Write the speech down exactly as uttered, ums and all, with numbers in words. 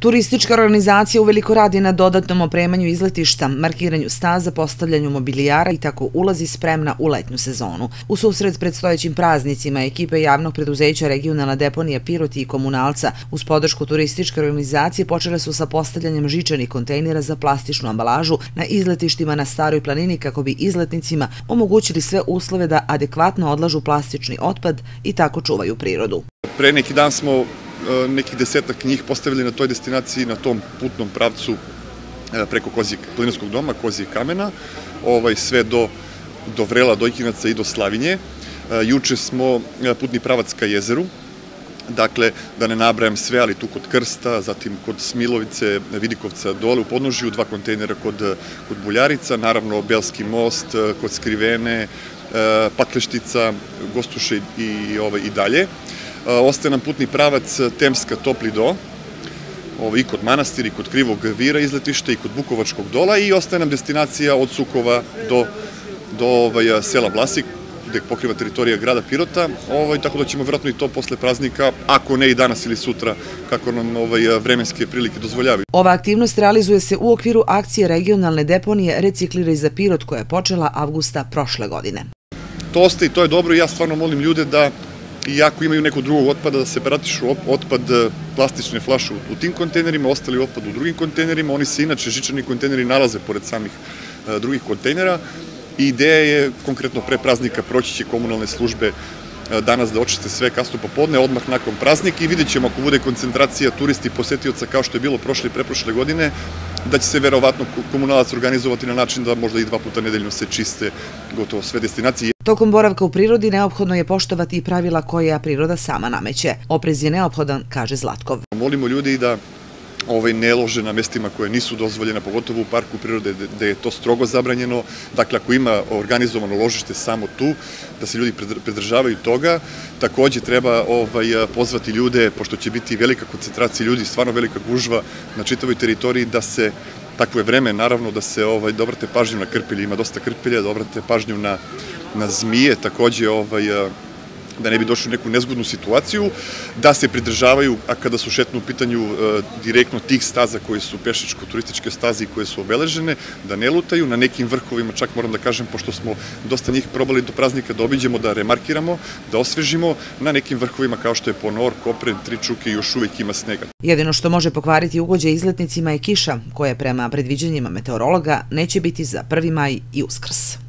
Turistička organizacija uveliko radi na dodatnom opremanju izletišta, markiranju staza, postavljanju mobilijara i tako ulazi spremna u letnju sezonu. U susret predstojećim praznicima ekipe javnog preduzeća Regionalna deponija Pirot i komunalca uz podršku turističke organizacije počele su sa postavljanjem žičanih kontejnera za plastičnu ambalažu na izletištima na Staroj planini kako bi izletnicima omogućili sve uslove da adekvatno odlažu plastični otpad i tako čuvaju prirodu. Pre neki dan smo nekih desetak njih postavili na toj destinaciji, na tom putnom pravcu preko Planinarskog doma, Kozijeg kamena, sve do Vrela, Dojkinaca i do Slavinje. Juče smo putni pravac ka jezeru, dakle, da ne nabrajam sve, ali tu kod Krsta, zatim kod Smilovice, Vidikovca dole u podnožju, dva kontejnera kod Buljarica, naravno Belski most, kod Skrivene, Pakleštica, Gostuše i dalje. Ostaje nam putni pravac Temska Topli do, i kod Manastira, i kod Krivog Vira izletišta, i kod Bukovačkog dola, i ostaje nam destinacija od Sukova do sela Vlasik, gde pokriva teritorija grada Pirota, tako da ćemo vjerojatno i to posle praznika, ako ne i danas ili sutra, kako nam vremenske prilike dozvoljavaju. Ova aktivnost realizuje se u okviru akcije Regionalne deponije Recikliraj za Pirot koja je počela avgusta prošle godine. To ostaje i to je dobro i ja stvarno molim ljude da i ako imaju nekog drugog otpada, da separatišu otpad plastične flaše u tim kontejnerima, ostali otpad u drugim kontejnerima. Oni se inače, žičani kontejneri, nalaze pored samih drugih kontejnera. Ideja je, konkretno pre praznika, proći će komunalne službe danas da očiste sve kasno popodne, odmah nakon praznika i vidjet ćemo ako bude koncentracija turisti i posetioca kao što je bilo prošle i preprošle godine, da će se verovatno komunalac organizovati na način da možda i dva puta nedeljno se čiste gotovo sve destinacije. Tokom boravka u prirodi neophodno je poštovati i pravila koja priroda sama nameće. Oprez je neophodan, kaže Zlatkov. Molimo ljudi da ne lože na mestima koje nisu dozvoljena, pogotovo u parku prirode gde je to strogo zabranjeno. Dakle, ako ima organizovano ložište samo tu, da se ljudi pridržavaju toga. Takođe treba pozvati ljude, pošto će biti velika koncentracija ljudi, stvarno velika gužva na čitavoj teritoriji, da se, takvo je vreme, naravno, da se da obrate pažnju na krpelje, ima dosta krpelja, da obrate pažnju na zmije, takođe da ne bi došli u neku nezgodnu situaciju, da se pridržavaju, a kada su šetno u pitanju direktno tih staza koje su pešačko-turističke staze i koje su obeležene, da ne lutaju. Na nekim vrhovima, čak moram da kažem, pošto smo dosta njih probali do praznika da obiđemo, da remarkiramo, da osvežimo, na nekim vrhovima kao što je Ponor, Kopren, Tričuke, još uvijek ima snega. Jedino što može pokvariti ugođaj izletnicima je kiša, koja prema predviđanjima meteorologa neće biti za prvi maj i Uskrs.